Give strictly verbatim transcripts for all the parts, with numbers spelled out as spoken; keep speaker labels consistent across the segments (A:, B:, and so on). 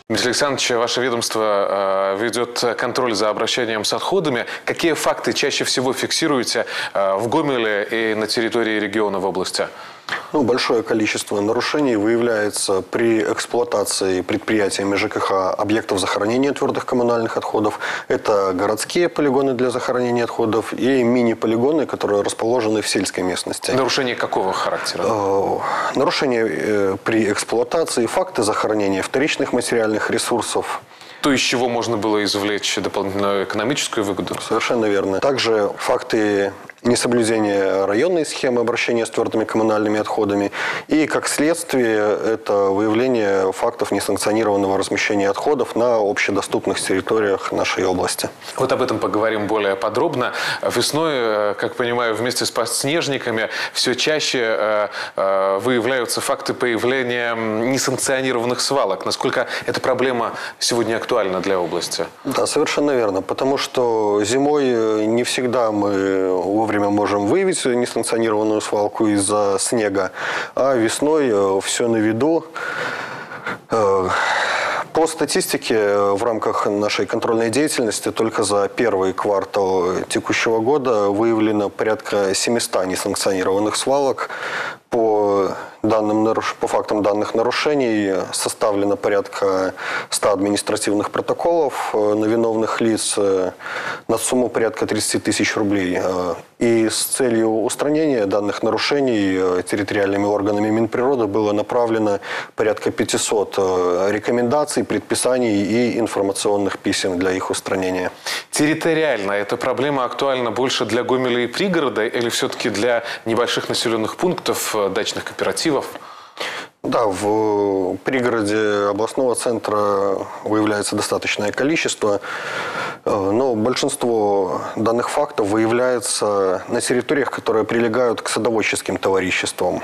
A: Дмитрий Александрович, ваше ведомство э, ведет контроль за обращением с отходами. Какие факты чаще всего фиксируете э, в Гомеле и на территории региона в области?
B: Ну, большое количество нарушений выявляется при эксплуатации предприятиями ЖКХ объектов захоронения твердых коммунальных отходов. Это городские полигоны для захоронения отходов и мини-полигоны, которые расположены в сельской местности.
A: Нарушение какого характера?
B: Э, нарушения э, при эксплуатации, факты захоронения вторичных материальных ресурсов.
A: То, из чего можно было извлечь дополнительную экономическую выгоду?
B: Совершенно верно. Также факты несоблюдения районной схемы обращения с твердыми коммунальными отходами. И, как следствие, это выявление фактов несанкционированного размещения отходов на общедоступных территориях нашей области.
A: Вот об этом поговорим более подробно. Весной, как понимаю, вместе с подснежниками все чаще выявляются факты появления несанкционированных свалок. Насколько эта проблема сегодня актуальна для области? Да,
B: совершенно верно. Потому что зимой не всегда мы вовремя можем выявить несанкционированную свалку из-за снега, а весной все на виду. По статистике в рамках нашей контрольной деятельности только за первый квартал текущего года выявлено порядка семисот несанкционированных свалок. По данным, по фактам данных нарушений составлено порядка ста административных протоколов на виновных лиц на сумму порядка тридцати тысяч рублей. И с целью устранения данных нарушений территориальными органами Минприроды было направлено порядка пятисот рекомендаций, предписаний и информационных писем для их устранения.
A: Территориально эта проблема актуальна больше для Гомеля и пригорода или все-таки для небольших населенных пунктов, дачных кооперативов?
B: Да, в пригороде областного центра выявляется достаточное количество, но большинство данных фактов выявляется на территориях, которые прилегают к садоводческим товариществам,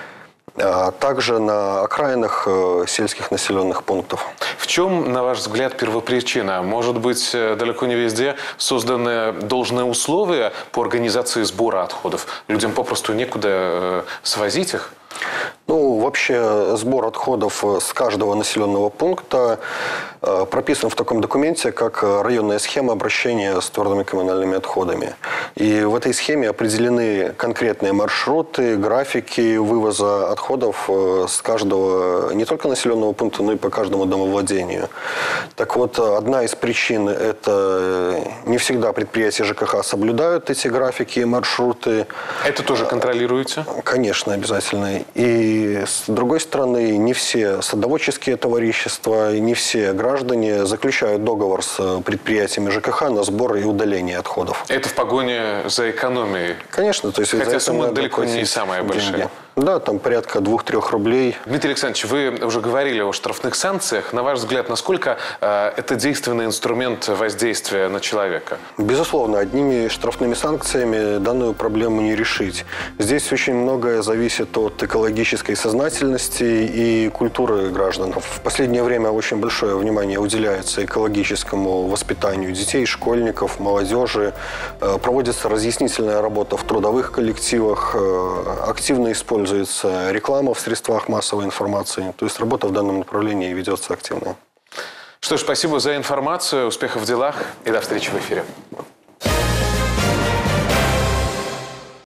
B: а также на окраинах сельских населенных пунктов.
A: В чем, на ваш взгляд, первопричина? Может быть, далеко не везде созданы должные условия по организации сбора отходов? Людям попросту некуда свозить их?
B: Ну, вообще сбор отходов с каждого населенного пункта прописан в таком документе, как районная схема обращения с твердыми коммунальными отходами. И в этой схеме определены конкретные маршруты, графики вывоза отходов с каждого не только населенного пункта, но и по каждому домовладению. Так вот, одна из причин – это не всегда предприятия ЖКХ соблюдают эти графики и маршруты.
A: Это тоже контролируете?
B: Конечно, обязательно. И с другой стороны, не все садоводческие товарищества, не все граждане заключают договор с предприятиями ЖКХ на сбор и удаление отходов.
A: Это в погоне за экономией?
B: Конечно. То есть
A: хотя сумма далеко не самая большая.
B: Деньги. Да, там порядка двух-трех рублей.
A: Дмитрий Александрович, вы уже говорили о штрафных санкциях. На ваш взгляд, насколько э, это действенный инструмент воздействия на человека?
B: Безусловно, одними штрафными санкциями данную проблему не решить. Здесь очень многое зависит от экологической сознательности и культуры граждан. В последнее время очень большое внимание уделяется экологическому воспитанию детей, школьников, молодежи. Проводится разъяснительная работа в трудовых коллективах, активно используется реклама в средствах массовой информации. То есть работа в данном направлении ведется активно.
A: Что ж, спасибо за информацию, успехов в делах и до встречи в эфире.